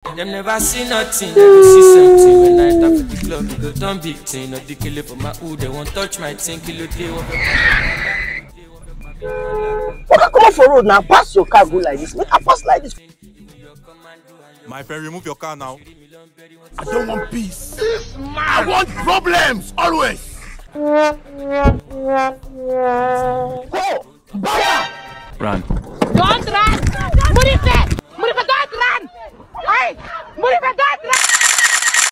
Them never see nothing, they go see something. When I tap at the club, they go done big thing. Not the killer for my hood, they won't touch my thing. Kilo day. Okay, come on for road now. Pass your car, go like this. Make a pass like this. My friend, remove your car now. I don't want peace. This man. I want problems always. Go! Baya! Run.